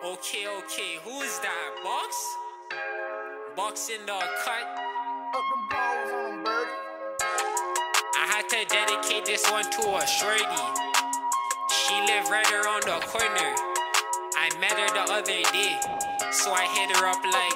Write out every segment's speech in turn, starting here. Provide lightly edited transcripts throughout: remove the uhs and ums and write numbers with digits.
Okay, who's that? Box? Box in the cut. Up them balls on them, birdie. I had to dedicate this one to a shorty. She lived right around the corner. I met her the other day, so I hit her up like,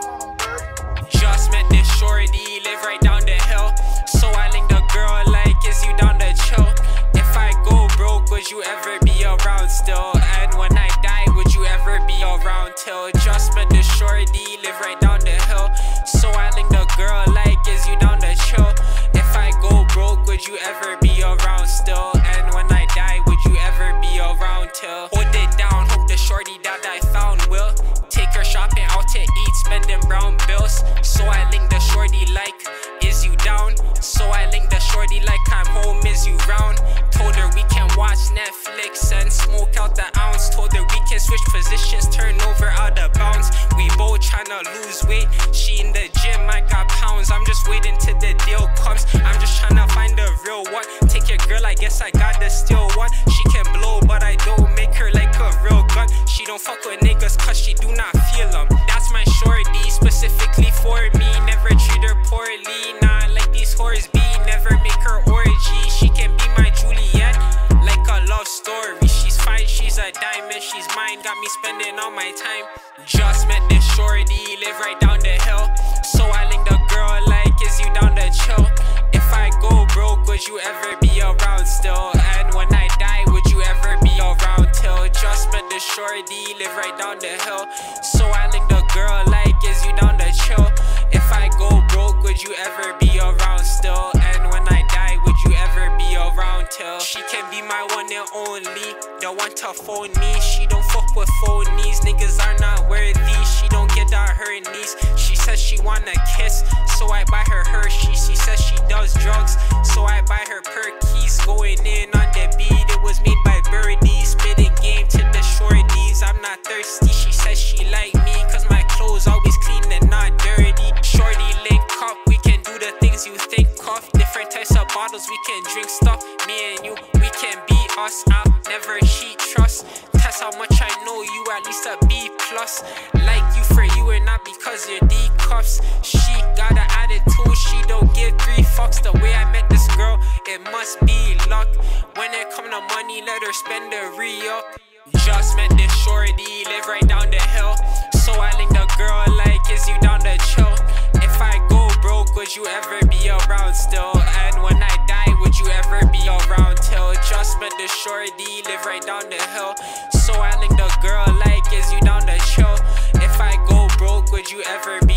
just met this shorty, live right down the hill. So I linked the girl like, is you down to chill? If I go broke, would you ever be around still? And when I die, would you ever be around till? Just met this shorty, live right down the hill. So I linked the girl like, is you down to chill? If I go broke, would you ever be around still? And when I die, would you ever be around till? Hold it down, hope the shorty that I found will take her shopping out to eat, spending brown bills. So I linked the shorty like, is you down? So I linked the shorty like, I'm home, is you round? Told her we can watch Netflix and smoke out the ounce. Told her we can switch positions, turn over out of bounds. We both tryna lose weight. She in the gym, I got pounds. I'm just waiting till the deal comes. I'm just tryna find the real one. Take your girl, I guess I got the still one. She can blow, but I don't make her like a real gun. She don't fuck with niggas cause she do not feel them. That's my shorty, specifically for me. Never treat her poorly, nah, like these whores be. Never make her orgy. She can be my Juliet, like a love story. She's fine, she's a diamond, she's mine. Got me spending all my time. Just met this shorty, live right down the hill. So I linked the girl like, is you down to chill? If I go broke, would you ever be around still? And when I die, would you ever be around till? Just met this shorty, live right down the hill. So I linked the girl like, is you down to chill? If I go broke, would you ever be around still? And when I die, would you ever be around till? She can be my one and only, the one to phone me. She don't fuck with phonies, niggas are not worthy. She don't get on her knees. She says she wanna kiss, so I buy her Hershey's. She says she does drugs, so I buy her Perkies. Going in on the beat, it was made by birdies. Spitting game to the shorties, I'm not thirsty. She says she like me, cause my clothes always clean and not dirty. Shorty link up, we can do the things you think of. Different types of bottles, we can drink stuff. Me and you, we can be us. I'll never cheat, trust. Test how much I know you, at least a B+. Like you for you and not because you're D cups. She got an attitude, she don't give 3 fucks. The way I met this girl, it must be luck. When it come to money, let her spend the re-up. Just met this shorty, live right down the hill. So I linked the girl like, is you down to chill? If I go broke, would you ever be around still? And when I die, would you ever be around till? Just met this shorty, live right down the hill. So I linked the girl like, is you down to chill? If I go broke, would you ever